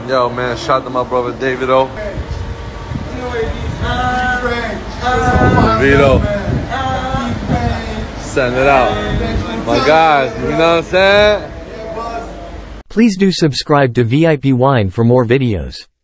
Yo, man, shout out to my brother Davido. Davido. Send it out. My guys, you know what I'm saying? Please do subscribe to VIP Wine for more videos.